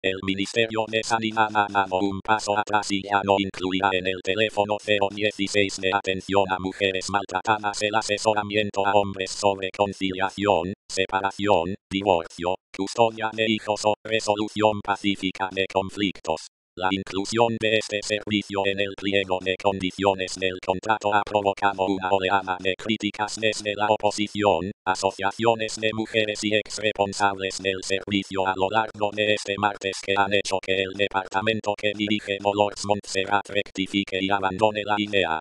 El Ministerio de Sanidad ha dado un paso atrás y ya no incluirá en el teléfono 016 de atención a mujeres maltratadas el asesoramiento a hombres sobre conciliación, separación, divorcio, custodia de hijos o resolución pacífica de conflictos. La inclusión de este servicio en el pliego de condiciones del contrato ha provocado una oleada de críticas desde la oposición, asociaciones de mujeres y exresponsables del servicio a lo largo de este martes que han hecho que el departamento que dirige Dolores Montserrat rectifique y abandone la idea.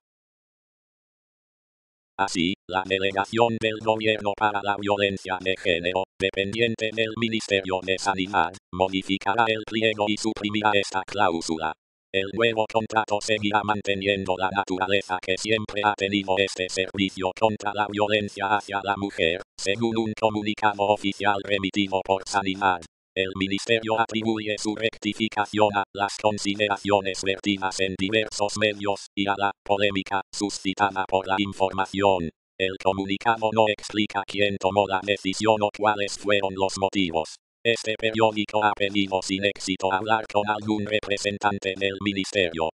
Así, la Delegación del Gobierno para la Violencia de Género, dependiente del Ministerio de Sanidad, modificará el pliego y suprimirá esta cláusula. El nuevo contrato seguirá manteniendo la naturaleza que siempre ha tenido este servicio contra la violencia hacia la mujer, según un comunicado oficial remitido por Sanidad. El Ministerio atribuye su rectificación a las consideraciones vertidas en diversos medios y a la polémica suscitada por la información. El comunicado no explica quién tomó la decisión o cuáles fueron los motivos. Este periódico ha pedido sin éxito hablar con algún representante del Ministerio.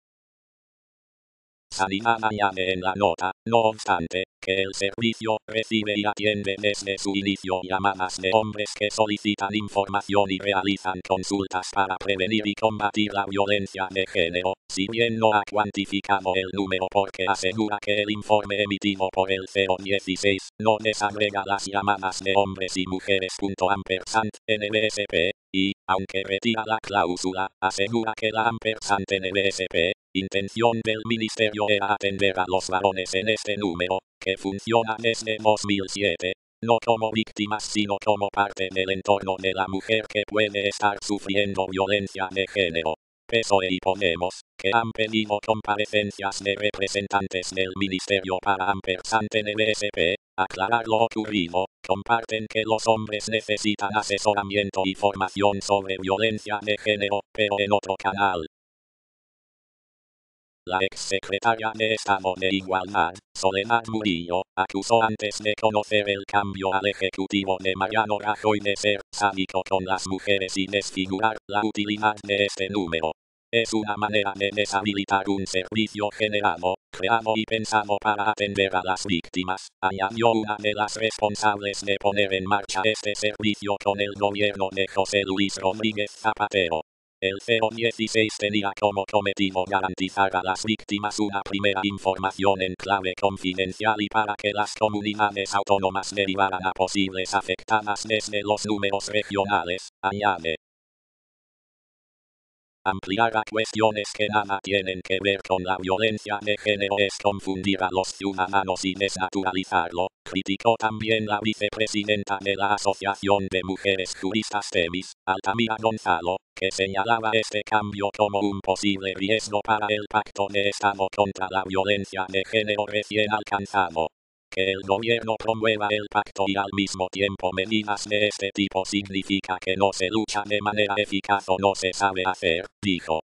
Sanidad añade en la nota, no obstante, que el servicio recibe y atiende desde su inicio llamadas de hombres que solicitan información y realizan consultas para prevenir y combatir la violencia de género, si bien no ha cuantificado el número porque asegura que el informe emitido por el 016 no desagrega las llamadas de hombres y mujeres. NLSP, y, aunque retira la cláusula, asegura que la NLSP, intención del Ministerio era atender a los varones en este número, que funciona desde 2007, no como víctimas sino como parte del entorno de la mujer que puede estar sufriendo violencia de género. PSOE y Podemos, que han pedido comparecencias de representantes del Ministerio para NLSP, aclarar lo ocurrido, comparten que los hombres necesitan asesoramiento y formación sobre violencia de género, pero en otro canal. La exsecretaria de Estado de Igualdad, Soledad Murillo, acusó antes de conocer el cambio al ejecutivo de Mariano Rajoy de ser sádico con las mujeres y desfigurar la utilidad de este número. Es una manera de deshabilitar un servicio generado, creado y pensado para atender a las víctimas, añadió una de las responsables de poner en marcha este servicio con el gobierno de José Luis Rodríguez Zapatero. El 016 tenía como cometido garantizar a las víctimas una primera información en clave confidencial y para que las comunidades autónomas derivaran a posibles afectadas desde los números regionales, añade. Ampliar a cuestiones que nada tienen que ver con la violencia de género es confundir a los ciudadanos y desnaturalizarlo, criticó también la vicepresidenta de la Asociación de Mujeres Juristas TEMIS, Altamira Gonzalo, que señalaba este cambio como un posible riesgo para el Pacto de Estado contra la Violencia de Género recién alcanzado. Que el gobierno promueva el pacto y al mismo tiempo medidas de este tipo significa que no se lucha de manera eficaz o no se sabe hacer, dijo.